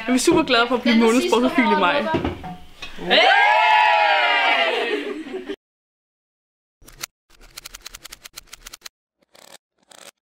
Jeg er super glad for at blive månedsprofil i maj.